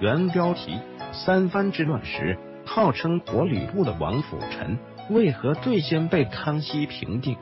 原标题：三藩之乱时，号称活吕布的王辅臣为何最先被康熙平定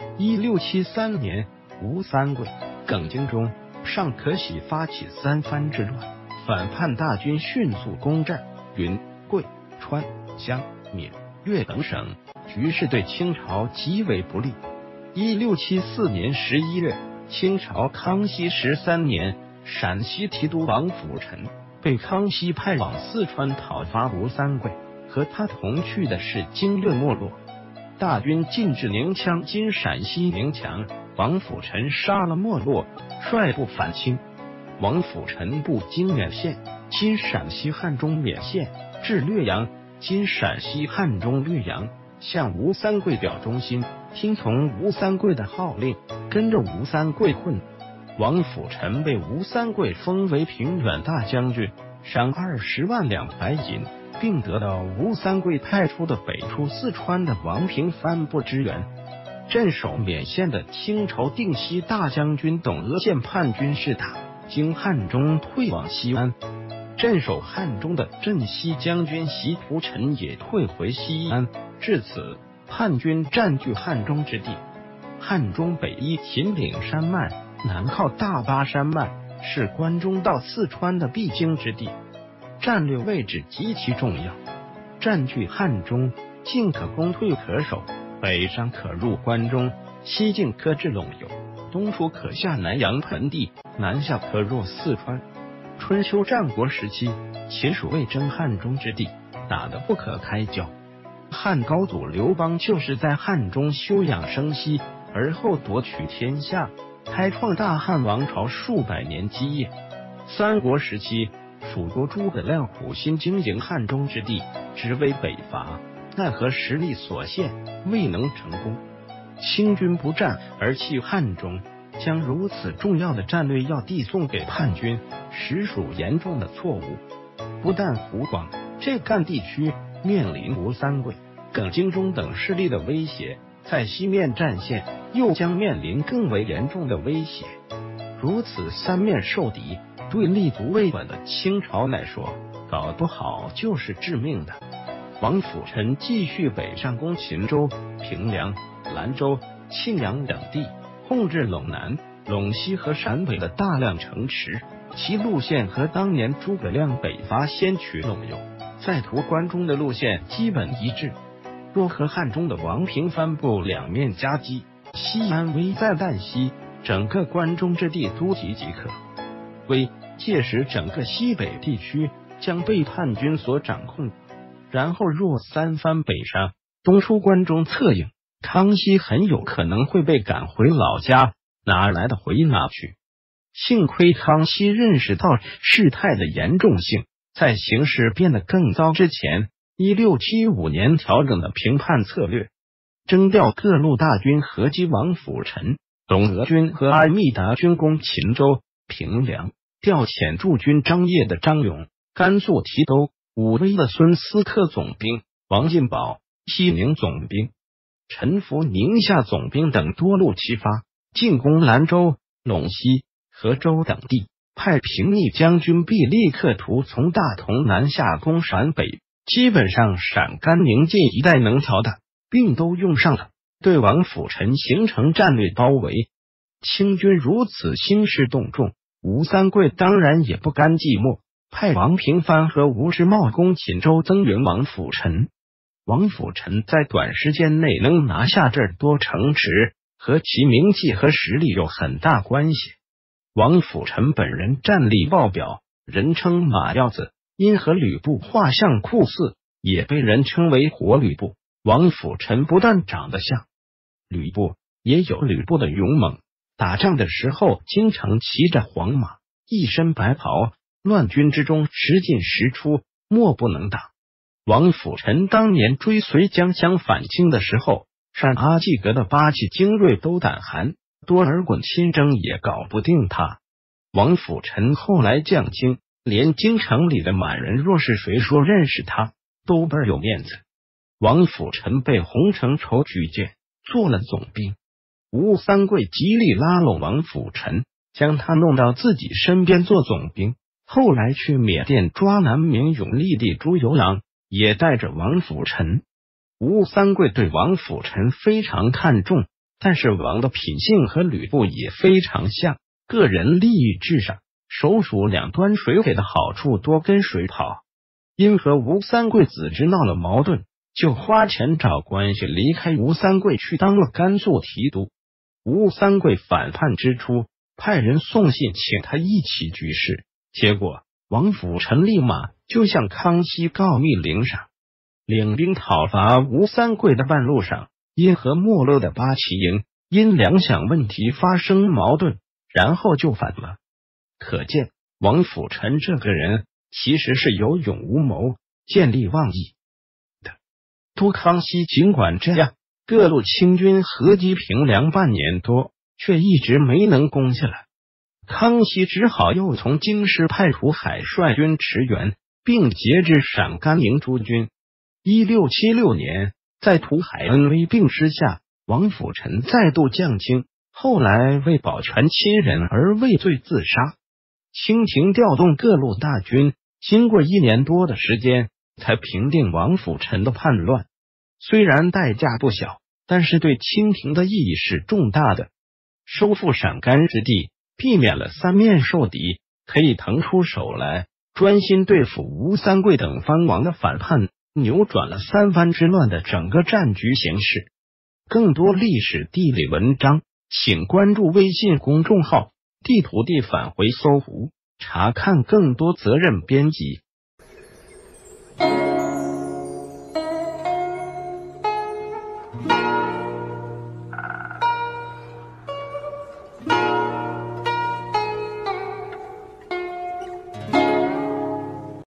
？1673年，吴三桂、耿精忠、尚可喜发起三藩之乱，反叛大军迅速攻占云、贵、川、湘、闽、粤等省，局势对清朝极为不利。1674年11月，清朝康熙13年，陕西提督王辅臣被康熙派往四川讨伐吴三桂，和他同去的是经略没落。大军进至宁羌（今陕西宁强），王辅臣杀了没落，率部反清。王辅臣部经勉县（今陕西汉中勉县）至略阳（今陕西汉中略阳），向吴三桂表忠心，听从吴三桂的号令，跟着吴三桂混。王辅臣被吴三桂封为平远大将军，赏20万两白银，并得到吴三桂派出的北出四川的王平藩部支援。镇守勉县的清朝定西大将军董鄂见叛军势大，经汉中退往西安。镇守汉中的镇西将军习图臣也退回西安。至此，叛军占据汉中之地。汉中北依秦岭山脉，南靠大巴山脉，是关中到四川的必经之地，战略位置极其重要。占据汉中，进可攻，退可守，北上可入关中，西进可至陇右，东出可下南阳盆地，南下可入四川。春秋战国时期，秦蜀为争汉中之地，打得不可开交。汉高祖刘邦就是在汉中休养生息，而后夺取天下，开创大汉王朝数百年基业。三国时期，蜀国诸葛亮苦心经营汉中之地，只为北伐，奈何实力所限，未能成功。清军不战而弃汉中，将如此重要的战略要地送给叛军，实属严重的错误。不但湖广、浙赣地区面临吴三桂、耿精忠等势力的威胁，在西面战线又将面临更为严重的威胁。如此三面受敌，对立足未稳的清朝来说，搞不好就是致命的。王辅臣继续北上攻秦州、平凉、兰州、沁阳等地，控制陇南、陇西和陕北的大量城池，其路线和当年诸葛亮北伐先取陇右，再图关中的路线基本一致。若和汉中的王平藩部两面夹击，西安危在旦夕，整个关中之地都岌岌可危。届时整个西北地区将被叛军所掌控。然后若三藩北上，东出关中策应，康熙很有可能会被赶回老家，哪来的回哪去？幸亏康熙认识到事态的严重性，在形势变得更糟之前，1675年调整的平叛策略，征调各路大军合击王辅臣、董鄂军和阿密达军攻秦州、平凉，调遣驻军张掖的张勇、甘肃提督武威的孙思克总兵、王进宝、西宁总兵、陈福宁夏总兵等多路齐发，进攻兰州、陇西、河州等地，派平逆将军毕立克图从大同南下攻陕北，基本上陕甘宁晋一带能调的并都用上了，对王辅臣形成战略包围。清军如此兴师动众，吴三桂当然也不甘寂寞，派王平藩和吴之茂攻锦州增援王辅臣。王辅臣在短时间内能拿下这多城池，和其名气和实力有很大关系。王辅臣本人战力爆表，人称马腰子，因和吕布画像酷似，也被人称为活吕布。王辅臣不但长得像吕布，也有吕布的勇猛，打仗的时候经常骑着黄马，一身白袍，乱军之中时进时出，莫不能打。王辅臣当年追随江襄反清的时候，单阿济格的八旗精锐都胆寒，多尔衮亲征也搞不定他。王辅臣后来降清，连京城里的满人若是谁说认识他，都倍儿有面子。王辅臣被洪承畴举荐，做了总兵。吴三桂极力拉拢王辅臣，将他弄到自己身边做总兵。 后来去缅甸抓南明永历帝朱由榔，也带着王辅臣。吴三桂对王辅臣非常看重，但是王的品性和吕布也非常像，个人利益至上，手鼠两端，谁给的好处多跟谁跑。因和吴三桂子侄闹了矛盾，就花钱找关系离开吴三桂，去当了甘肃提督。吴三桂反叛之初，派人送信请他一起举事，结果王辅臣立马就向康熙告密领赏。领兵讨伐吴三桂的半路上，因和没落的八旗营因粮饷问题发生矛盾，然后就反了。可见王辅臣这个人其实是有勇无谋、见利忘义的。都康熙尽管这样，各路清军合击平凉半年多，却一直没能攻下来。康熙只好又从京师派出海率军驰援，并节制陕甘营诸军。1676年，在图海恩威并之下，王辅臣再度降清，后来为保全亲人而畏罪自杀。清廷调动各路大军，经过1年多的时间，才平定王辅臣的叛乱。虽然代价不小，但是对清廷的意义是重大的。收复陕甘之地，避免了三面受敌，可以腾出手来专心对付吴三桂等藩王的反叛，扭转了三藩之乱的整个战局形势。更多历史地理文章，请关注微信公众号地图地返回搜狐，查看更多责任编辑。